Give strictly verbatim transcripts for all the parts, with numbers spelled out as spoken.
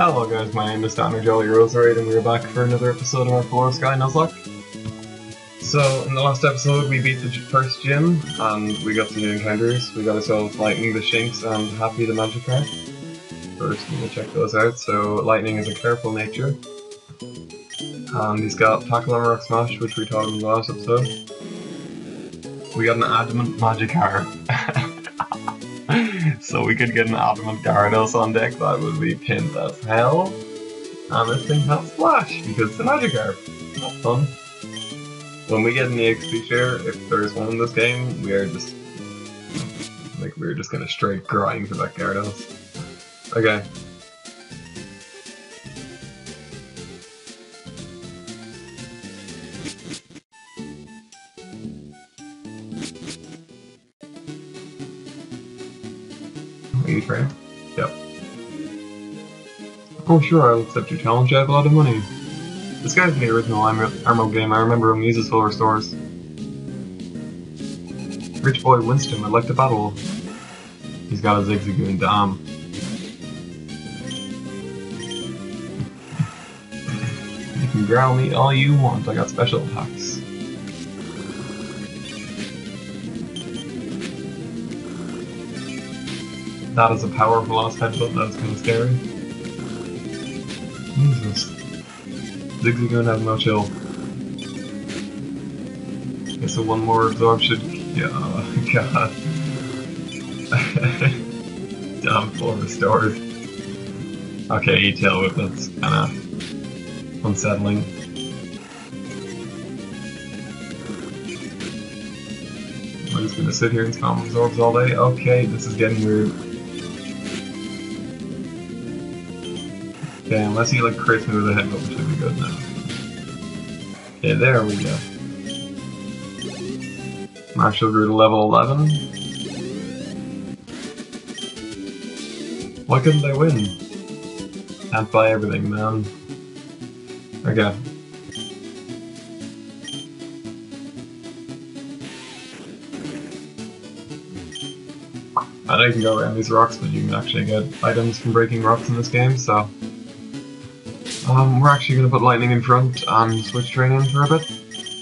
Hello guys, my name is Donner Jolly Roserade and we're back for another episode of our Flora Sky Nuzlocke. So, in the last episode we beat the first gym, and we got some new encounters. We got ourselves Lightning the Shinx and Happy the Magikarp. First, I'm going to check those out. So, Lightning is a careful nature. And he's got Tackle and Rock Smash, which we taught him in the last episode. We got an Adamant Magikarp. So we could get an Adamant Gyarados on deck, that would be pinned as hell. And this thing has Splash, because it's a Magikarp. That's fun. When we get an E X P share, if there's one in this game, we are just... like, we're just gonna straight grind for that Gyarados. Okay. Are you trained? Yep. Oh sure, I'll accept your challenge, I have a lot of money. This guy's in the original Armo game, I remember him, he uses full restores. Rich boy Winston, I'd like to battle. He's got a Zigzagoon, damn. You can growl me all you want, I got special attacks. That is a powerful ass headbutt, that's kinda scary. Jesus. Zigzagoon has no chill. Okay, so one more absorb should... yeah, oh, god. Damn, full restored. Okay, E-tail whip, that's kinda unsettling. I'm just gonna sit here and spam absorbs all day. Okay, this is getting weird. Okay, unless he like crits me with a headbutt, we should be good now. Okay, there we go. Marshall grew to level eleven. Why couldn't I win? Can't buy everything, man. Okay. I know you can go around these rocks, but you can actually get items from breaking rocks in this game, so... Um, we're actually going to put Lightning in front and switch train in for a bit.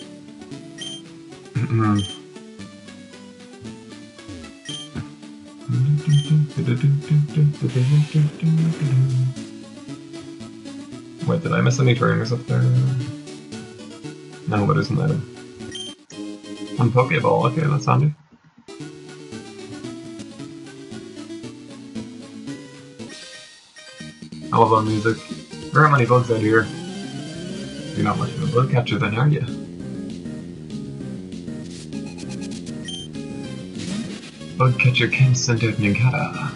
Wait, did I miss any trainers up there? No, but there's an item. One Pokeball, okay, that's handy. I love that music. There aren't many bugs out here. You're not much of a bug catcher then, are you? Bug catcher Ken sent out Ninkata.